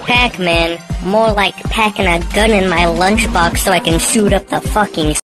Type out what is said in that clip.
Pac-Man. More like packing a gun in my lunchbox so I can shoot up the fucking